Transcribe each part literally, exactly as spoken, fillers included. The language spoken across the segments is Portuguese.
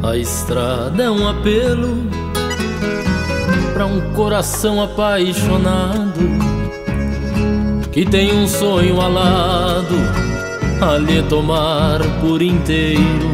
A estrada é um apelo pra um coração apaixonado que tem um sonho alado a lhe tomar por inteiro.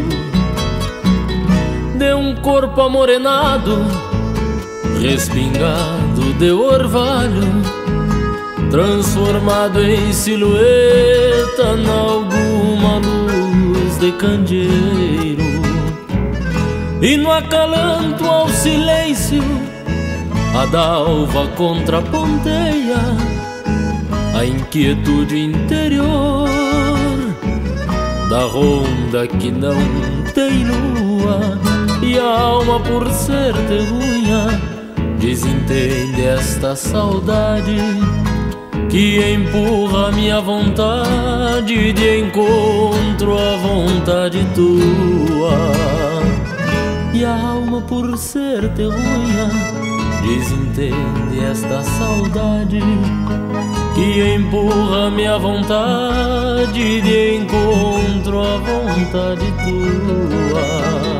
De um corpo amorenado, respingado de orvalho, transformado em silhueta nalguma luz de candeeiro. E no acalanto ao silêncio a dalva contraponteia a inquietude interior da ronda que não tem lua, e a alma, por ser terrunha, desentende esta saudade que empurra minha vontade de encontro à vontade tua. E a alma, por ser terrunha, desentende esta saudade que empurra minha vontade de encontro à vontade tua.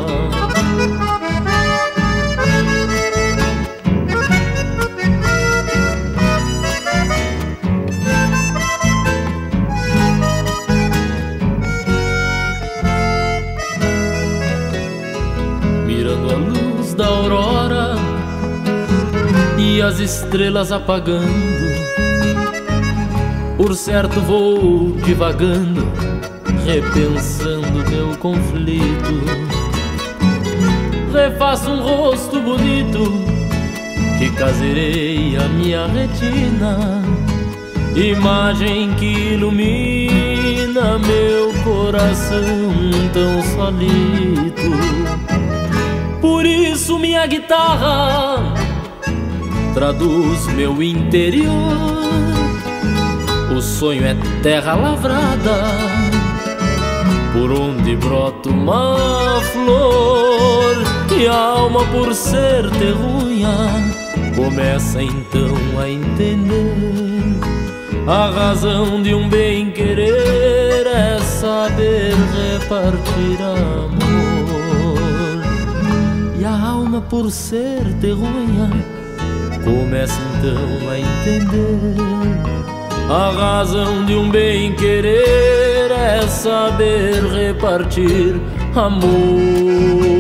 Mirando a luz da aurora e as estrelas apagando, por certo vou divagando, repensando meu conflito. Refaço um rosto bonito que caseirei a minha retina, imagem que ilumina meu coração tão solito. Por isso minha guitarra traduz meu interior. O sonho é terra lavrada, por onde brota uma flor. E a alma, por ser terrunha, começa então a entender. A razão de um bem-querer é saber repartir amor. E a alma, por ser terrunha, começa então a entender. A razão de um bem-querer é saber repartir amor.